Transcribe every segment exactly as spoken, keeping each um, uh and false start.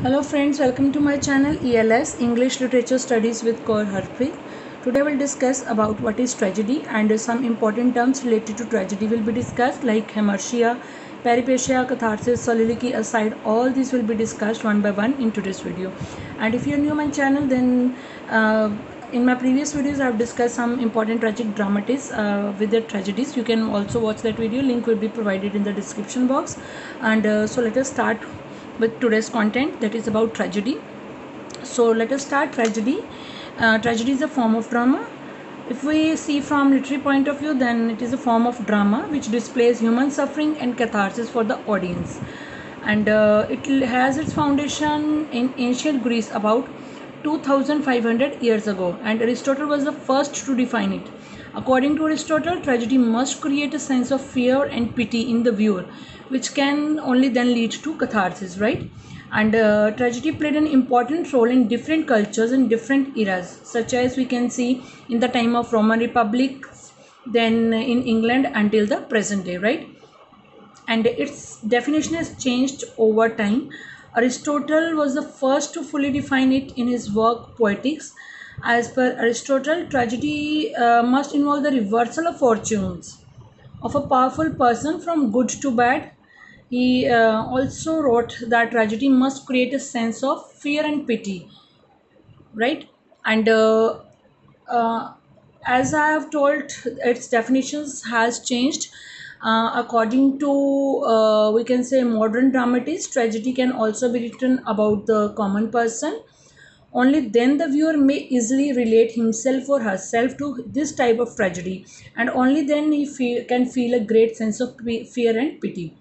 Hello friends, welcome to my channel E L S English Literature Studies with Kaur Harpreet. Today I will discuss about what is tragedy and some important terms related to tragedy will be discussed like hamartia, peripecia, catharsis, soliloquy aside. All these will be discussed one by one in today's video. And if you are new to my channel, then uh, in my previous videos I have discussed some important tragic dramatists uh, with their tragedies. You can also watch that video. Link will be provided in the description box. And uh, so let us start with today's content, that is about tragedy. So let us start. Tragedy uh, tragedy is a form of drama. If we see from literary point of view, then it is a form of drama which displays human suffering and catharsis for the audience, and uh, it has its foundation in ancient Greece about two thousand five hundred years ago, and Aristotle was the first to define it. According to Aristotle, tragedy must create a sense of fear and pity in the viewer, which can only then lead to catharsis, right? And uh, tragedy played an important role in different cultures and different eras, such as we can see in the time of Roman Republic, then in England until the present day, right? And its definition has changed over time. Aristotle was the first to fully define it in his work Poetics. As per Aristotle, tragedy uh, must involve the reversal of fortunes of a powerful person from good to bad. He uh, also wrote that tragedy must create a sense of fear and pity, right? And uh, uh, as I have told, its definitions has changed. Uh, according to uh, we can say modern dramatists, tragedy can also be written about the common person. Only then the viewer may easily relate himself or herself to this type of tragedy, and only then he feel, can feel a great sense of fear and pity.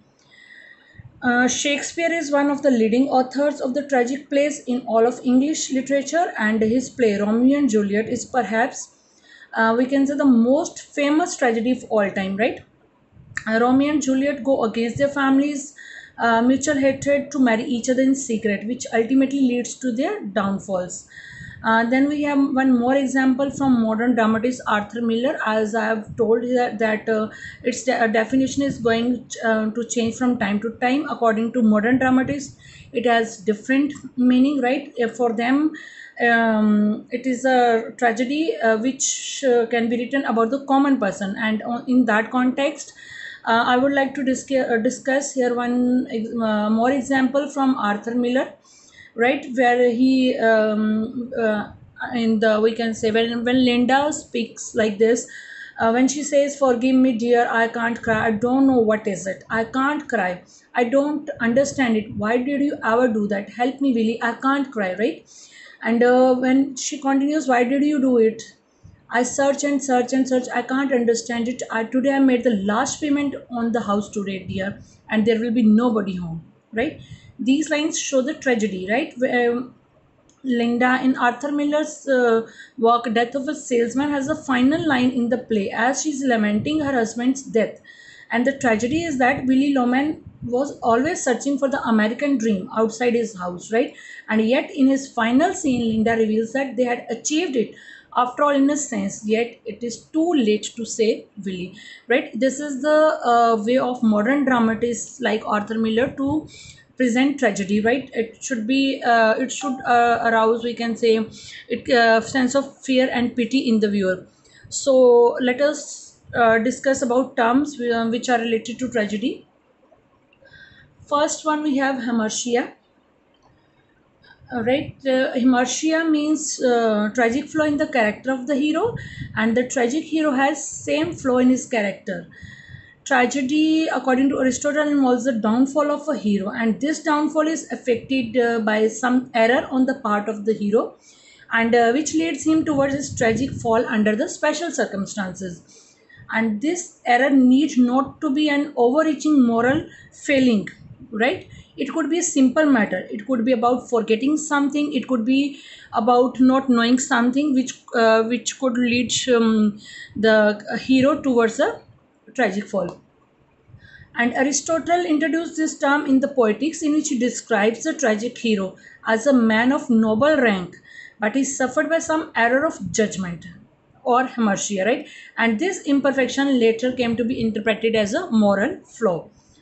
Uh, Shakespeare is one of the leading authors of the tragic plays in all of English literature, and his play Romeo and Juliet is perhaps, uh, we can say, the most famous tragedy of all time, right? Uh, Romeo and Juliet go against their families' uh, mutual hatred to marry each other in secret, which ultimately leads to their downfalls. Uh, then we have one more example from modern dramatist Arthur Miller. As I have told that, that uh, its de- definition is going uh, to change from time to time. According to modern dramatists, it has different meaning, right? Uh, For them, um, it is a tragedy uh, which uh, can be written about the common person, and uh, in that context, uh, I would like to discuss, uh, discuss here one ex- uh, more example from Arthur Miller, right? Where he um, uh, in the, we can say, when when Linda speaks like this, uh, when she says, "Forgive me, dear, I can't cry. I don't know what is it. I can't cry. I don't understand it. Why did you ever do that? Help me, Willie. I can't cry." Right? And uh, when she continues, "Why did you do it? I search and search and search. I can't understand it. I, today I made the last payment on the house today, dear, and there will be nobody home." Right? These lines show the tragedy, right? Where Linda in Arthur Miller's uh, work Death of a Salesman has a final line in the play as she's lamenting her husband's death. And the tragedy is that Willie Loman was always searching for the American dream outside his house, right? And yet, in his final scene, Linda reveals that they had achieved it. After all, in a sense, yet it is too late to say Willie, right? This is the uh, way of modern dramatists like Arthur Miller to present tragedy, right? It should be uh, it should uh, arouse, we can say, it uh, sense of fear and pity in the viewer. So let us uh, discuss about terms uh, which are related to tragedy. First one, we have hamartia. Uh, right, uh, hamartia means uh, tragic flaw in the character of the hero, and the tragic hero has same flaw in his character. Tragedy, according to Aristotle, involves the downfall of a hero, and this downfall is affected uh, by some error on the part of the hero, and uh, which leads him towards his tragic fall under the special circumstances. And this error need not to be an overreaching moral failing, right? It could be a simple matter. It could be about forgetting something. It could be about not knowing something, which uh, which could lead um, the hero towards a tragic fall. And Aristotle introduced this term in the Poetics, in which he describes the tragic hero as a man of noble rank, but he suffered by some error of judgment or hamartia, right? And this imperfection later came to be interpreted as a moral flaw.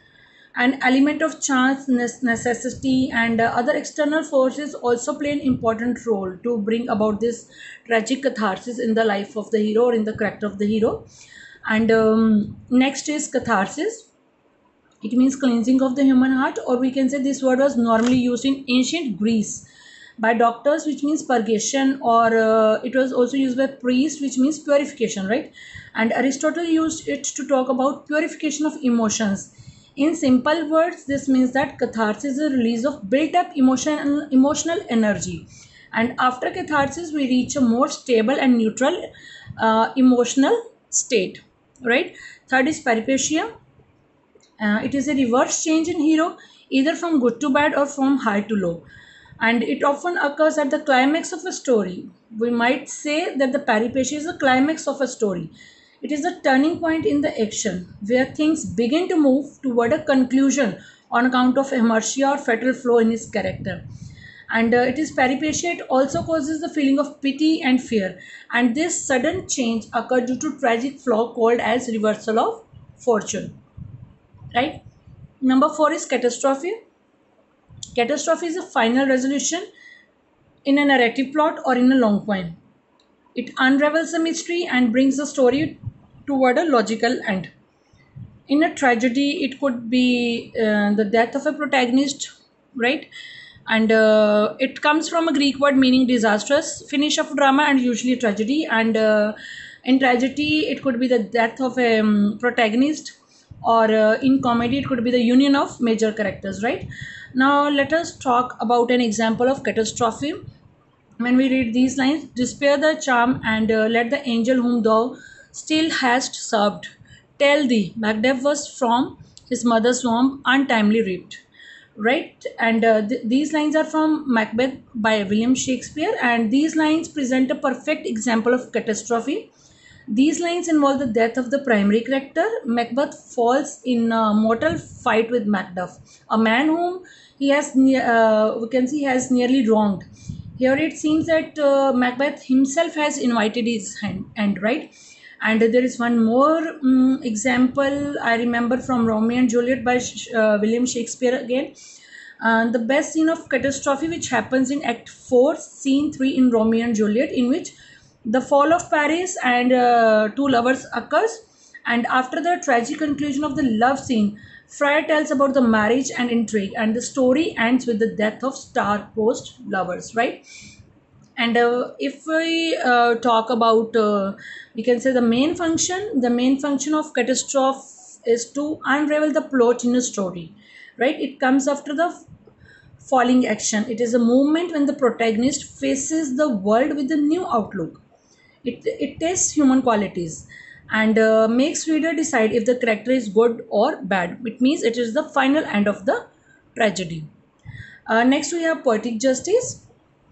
An element of chance, necessity, and uh, other external forces also play an important role to bring about this tragic catharsis in the life of the hero or in the character of the hero. And um, next is catharsis. It means cleansing of the human heart, or we can say this word was normally used in ancient Greece by doctors, which means purgation, or uh, it was also used by priests, which means purification, right? And Aristotle used it to talk about purification of emotions. In simple words, this means that catharsis is a release of built up emotion, emotional energy. And after catharsis, we reach a more stable and neutral uh, emotional state, right? Third is peripecia. Uh, it is a reverse change in hero, either from good to bad or from high to low. And it often occurs at the climax of a story. We might say that the peripecia is the climax of a story. It is the turning point in the action where things begin to move toward a conclusion on account of inertia or fatal flow in his character. And uh, it is peripecia. It also causes the feeling of pity and fear. And this sudden change occurs due to tragic flaw called as reversal of fortune, right? Number four is catastrophe. Catastrophe is a final resolution in a narrative plot or in a long poem. It unravels the mystery and brings the story toward a logical end. In a tragedy, it could be uh, the death of a protagonist, right? And uh, it comes from a Greek word meaning disastrous finish of drama and usually a tragedy. And uh, in tragedy, it could be the death of a um, protagonist, or uh, in comedy, it could be the union of major characters, right? Now, let us talk about an example of catastrophe. When we read these lines, despair the charm and uh, let the angel whom thou still hast served tell thee Macbeth was from his mother's womb untimely reaped, right? And uh, th- these lines are from Macbeth by William Shakespeare, and these lines present a perfect example of catastrophe. These lines involve the death of the primary character. Macbeth falls in a mortal fight with Macduff, a man whom he has, ne- uh, we can see, has nearly wronged. Here it seems that uh, Macbeth himself has invited his hand, end, right? And there is one more um, example I remember from Romeo and Juliet by uh, William Shakespeare again. Uh, the best scene of catastrophe which happens in Act four, Scene three in Romeo and Juliet, in which the fall of Paris and uh, two lovers occurs. And after the tragic conclusion of the love scene, Friar tells about the marriage and intrigue, and the story ends with the death of star-crossed lovers, right? And uh, if we uh, talk about, uh, we can say the main function, the main function of catastrophe is to unravel the plot in a story, right? It comes after the falling action. It is a movement when the protagonist faces the world with a new outlook. It, it tests human qualities and uh, makes reader decide if the character is good or bad. It means it is the final end of the tragedy. Uh, next we have poetic justice.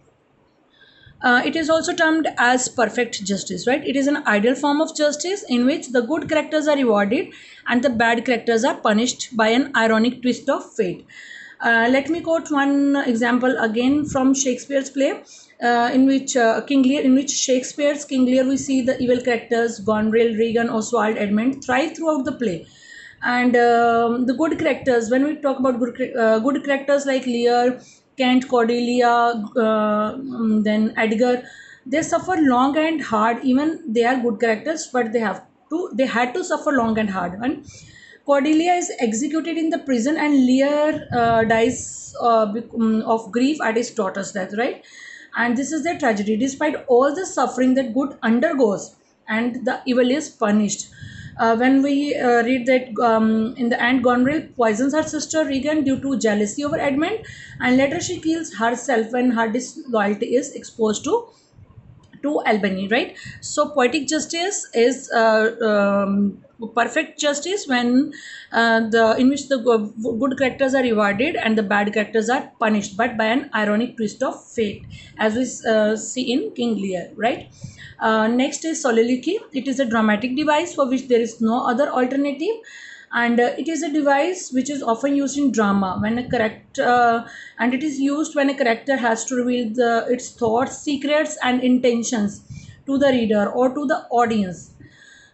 Uh, it is also termed as perfect justice, right? It is an ideal form of justice in which the good characters are rewarded and the bad characters are punished by an ironic twist of fate. Uh, let me quote one example again from Shakespeare's play, uh, in which uh, King Lear, in which Shakespeare's King Lear, we see the evil characters Goneril, Regan, Oswald, Edmund thrive throughout the play, and um, the good characters. When we talk about good uh, good characters like Lear, Kent, Cordelia, uh, um, then Edgar, they suffer long and hard. Even they are good characters, but they have to they had to suffer long and hard. And Cordelia is executed in the prison, and Lear uh, dies uh, um, of grief at his daughter's death, right? And this is their tragedy. Despite all the suffering that good undergoes, and the evil is punished. Uh, when we uh, read that um, in the end, Goneril poisons her sister Regan due to jealousy over Edmund, and later she kills herself when her disloyalty is exposed to to Albany, right? So poetic justice is uh, um, perfect justice when uh, the in which the good characters are rewarded and the bad characters are punished, but by an ironic twist of fate, as we uh, see in King Lear, right? Uh, next is soliloquy. It is a dramatic device for which there is no other alternative, and uh, it is a device which is often used in drama when a character uh, and it is used when a character has to reveal the, its thoughts, secrets and intentions to the reader or to the audience.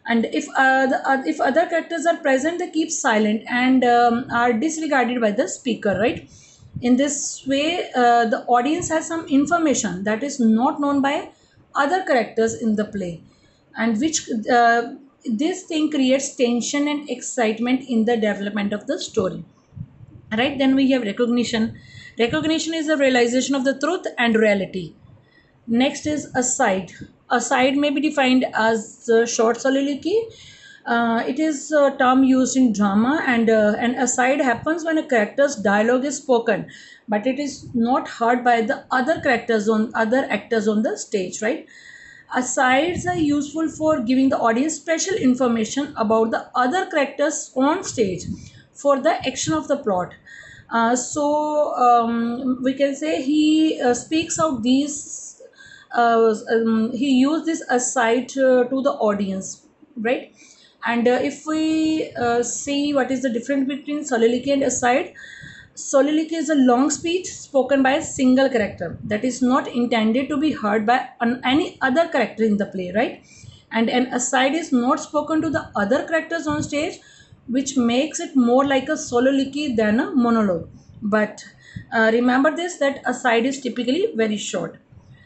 and if uh, the, uh, if other characters are present, they keep silent and um, are disregarded by the speaker, right? In this way, uh, the audience has some information that is not known by other characters in the play, and which uh, this thing creates tension and excitement in the development of the story, right? Then we have recognition. Recognition is the realization of the truth and reality. Next is aside. Aside may be defined as a short soliloquy. Uh, it is a term used in drama, and uh, an aside happens when a character's dialogue is spoken, but it is not heard by the other characters on other actors on the stage, right? Asides are useful for giving the audience special information about the other characters on stage for the action of the plot. Uh, so um, we can say he uh, speaks out these, uh, um, he used this aside uh, to the audience, right? And uh, if we uh, see what is the difference between soliloquy and aside, soliloquy is a long speech spoken by a single character that is not intended to be heard by an, any other character in the play, right? And an aside is not spoken to the other characters on stage, which makes it more like a soliloquy than a monologue. But uh, remember this, that aside is typically very short.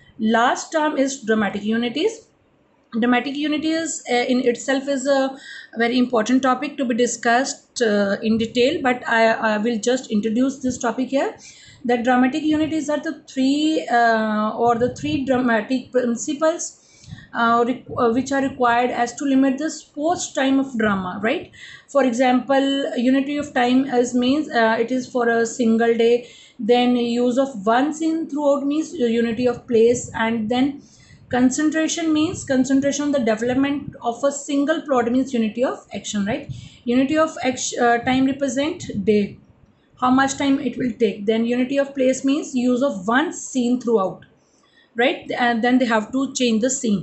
Last term is dramatic unities. Dramatic unity is uh, in itself is a very important topic to be discussed uh, in detail, but I, I will just introduce this topic here. That dramatic unities are the three uh, or the three dramatic principles uh, uh, which are required as to limit the sports time of drama, right? For example, unity of time as means uh, it is for a single day. Then use of one scene throughout means unity of place, and then concentration means concentration on the development of a single plot means unity of action, right? Unity of action, uh, time represent day, how much time it will take. Then unity of place means use of one scene throughout, right? And then they have to change the scene.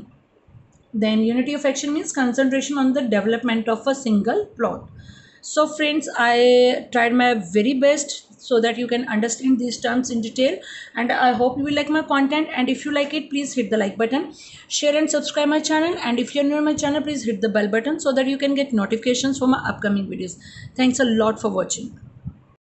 Then unity of action means concentration on the development of a single plot. So friends, I tried my very best so that you can understand these terms in detail, and I hope you will like my content. And if you like it, please hit the like button, share and subscribe my channel, and if you're new to my channel, please hit the bell button so that you can get notifications for my upcoming videos. Thanks a lot for watching.